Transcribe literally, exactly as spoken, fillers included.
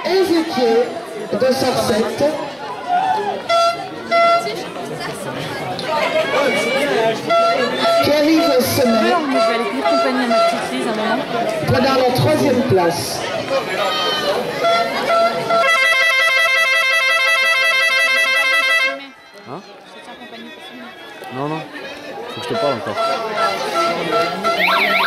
Ézéchiel de Sorsette. Pierre-Yves Semet. Je vais aller tenir compagnie à ma petite Lise un moment. Prenant la troisième place. Hein? Non, non. Faut que je te parle encore.